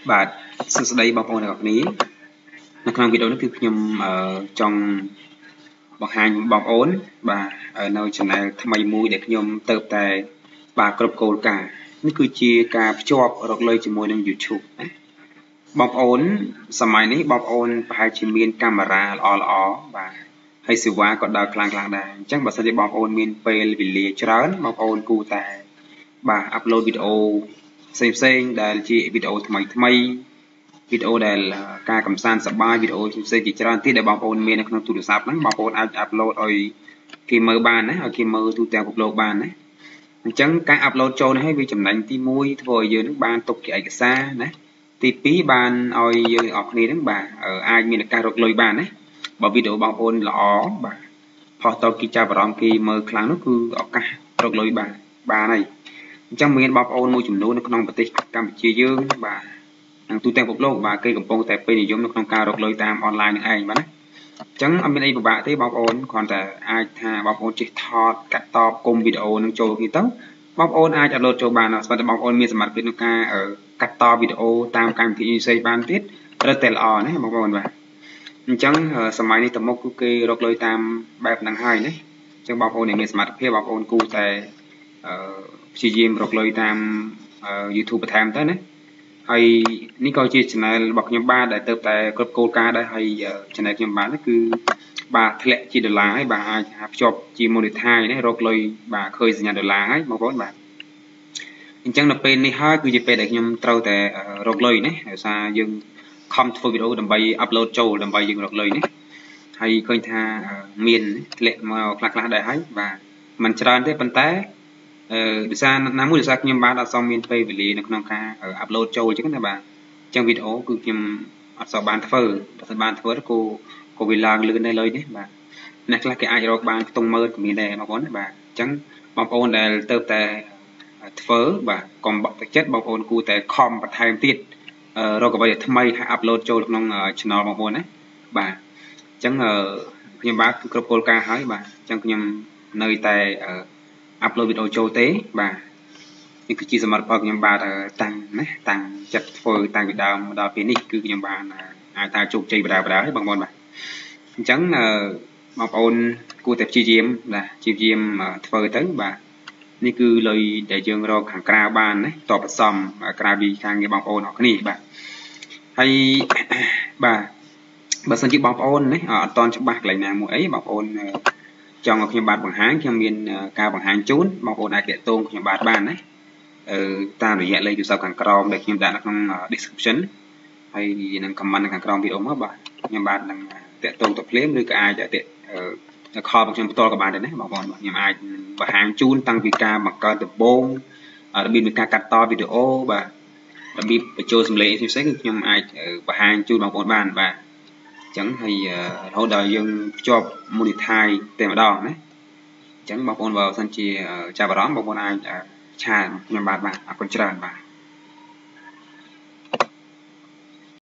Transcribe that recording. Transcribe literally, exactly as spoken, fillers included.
បាទសួស្តីបងប្អូនទាំងអស់គ្នានៅក្នុងវីដេអូនេះគឺខ្ញុំចង់បង្ហាញបងប្អូនបាទនៅ channel ថ្មីមួយដែលខ្ញុំទៅតែបាទគ្រប់គោលការណ៍នេះគឺជាការភ្ជាប់រកលុយជាមួយនឹង YouTube ណាបងប្អូនសម័យនេះបងប្អូនប្រហែលជាមានកាមេរ៉ាល្អល្អបាទហើយសេវាក៏ដើរខ្លាំងខ្លាំងដែរអញ្ចឹងបើសិនជាបងប្អូនមានពេលវេលាច្រើនបងប្អូនគួរតែបាទអាប់ឡូតវីដេអូផ្សេងផ្សេងដែលជាវីដេអូថ្មីថ្មីវីដេអូដែលការកំសាន្តសប្បាយវីដេអូផ្សេងជាច្រើនទៀតដែលបងប្អូនមាននៅក្នុងទូរស័ព្ទហ្នឹងបងប្អូនអាចអាប់ឡូតឲ្យគេមើលបានណាឲ្យគេមើលទូទាំងពិភពលោកបានណាអញ្ចឹងការអាប់ឡូតចូលនេះឲ្យវាចំណេញទីមួយធ្វើឲ្យយើងនឹងបានទុកជាឯកសារណាទីពីរបានឲ្យយើងអស់គ្នាហ្នឹងបាទអាចមានឱកាសរកលុយបានណាបើវីដេអូបងប្អូនល្អបាទផុសតគេចាប់អារម្មណ៍គេមើលខ្លាំងនោះគឺឱកាសរកលុយបានបានហើយអញ្ចឹងមានបងប្អូនមួយចំនួននៅក្នុងប្រទេសកម្ពុជាយើងបាទនិងទូទាំងពិភពលោកបាទគេកំពុងតែពេញនិយមនៅក្នុងការរកលុយតាមអនឡាញនឹងឯងបាទណាអញ្ចឹងអត់មានអីពិបាកទេបងប្អូនគ្រាន់តែអាចថាបងប្អូនចេះថតកាត់តបគុំវីដេអូនឹងចូលគ្នាទៅបងប្អូនអាចអាប់ឡូតចូលបានស្រាប់តែបងប្អូនមានសមត្ថភាពក្នុងការកាត់តវីដេអូតាមកម្មវិធីផ្សេងបានទៀតរឹតតែល្អណាបងប្អូនបាទអញ្ចឹងសម័យនេះតមុខគឺគេរកលុយតាមបែបហ្នឹងហើយណាអញ្ចឹងបងប្អូនដែលមានសមត្ថភាពបងប្អូនគួរតែព្យាយាមរកលុយតាម YouTube បន្ថែមទៅណាហើយនេះក៏ជា channel របស់ខ្ញុំបាទដែលទៅតែគ្រប់គោលការណ៍ដែរហើយ channel ខ្ញុំបាទគឺបាទធ្លាក់ជាដុល្លារហើយបាទអាចភ្ជាប់ជា monetize ណារកលុយបាទឃើញសញ្ញាដុល្លារហើយបងប្អូនបាទអញ្ចឹងនៅពេលនេះហើយគឺជាពេលដែលខ្ញុំត្រូវតែរកលុយណាដោយសារយើងខំធ្វើវីដេអូដើម្បី upload ចូលដើម្បីយើងរកលុយនេះហើយឃើញថាមានធ្លាក់មកខ្លះខ្លះដែរហើយបាទมันច្រើនទេប៉ុន្តែអឺដោយសារណាមួយដោយសារខ្ញុំបាទអត់សមមានពេលវេលានៅក្នុងការ upload ចូលអញ្ចឹងណាបាទអញ្ចឹងវីដេអូគឺខ្ញុំអត់សូវបានធ្វើបើមិនបានធ្វើក៏ក៏វាឡើងលឿនដែរលុយនេះបាទអ្នកខ្លះគេអាចរកបានខ្ទង់ម៉ឺនក៏មានដែរបងប្អូនបាទអញ្ចឹងបងប្អូនដែលទៅតែធ្វើបាទកុំបាក់ទឹកចិត្តបងប្អូនគួរតែខំបន្ថែមទៀតរកអ្វីដែលថ្មីហើយ upload ចូលក្នុង channel បងប្អូនណាបាទអញ្ចឹងខ្ញុំបាទគឺគ្រប់គោលការណ៍ហើយបាទអញ្ចឹងខ្ញុំនៅតែupload វីដេអូចូលទេបាទនេះគឺជាសមត្ថភាពខ្ញុំបាទតាំងណាតាំងចិត្តធ្វើតាំងពីដើមដល់ពេលនេះគឺខ្ញុំបានអាចថាជោគជ័យបដាបដាហើយបងប្អូនបាទអញ្ចឹងបងប្អូនគួរតែព្យាយាមណាព្យាយាមធ្វើទៅបាទនេះគឺលុយដែលយើងរកខាងក្រៅបានណាតបសំក្រៅពីខាងងារបងប្អូនអរគ្នាបាទហើយបាទបើសិនជាបងប្អូនណាអត់តន់ច្បាស់កន្លែងណាមួយអីបងប្អូនចង់ឲ្យខ្ញុំបាទបង្ហាញខ្ញុំមានការបង្ហាញជូនបងប្អូនអាចតាក់ទងខ្ញុំបាទបានណាអឺតាមរយៈលេខទូរស័ព្ទខាងក្រោមដែលខ្ញុំដាក់នៅក្នុង description ហើយនឹង comment នៅខាងក្រោមវីដេអូមកបាទខ្ញុំបាទនឹងតាក់ទងទៅភ្លាមឬក៏អាចតាក់ខលរបស់ខ្ញុំផ្ទាល់ក៏បានដែរណាបងប្អូនខ្ញុំអាចបង្ហាញជូនតាំងពីការបង្កើតដំបូងរបៀបនៃការកាត់តវីដេអូបាទរបៀបបញ្ចូលសំឡេងផ្សេងៗគឺខ្ញុំអាចបង្ហាញជូនបងប្អូនបានបាទអញ្ចឹងហើយរហូតដល់យើងភ្ជាប់ monetize តែម្ដងណាអញ្ចឹងបងប្អូនបើសិនជាចាប់អារម្មណ៍បងប្អូនអាចឆាតខ្ញុំបាទបាទអរគុណច្រើនបាទ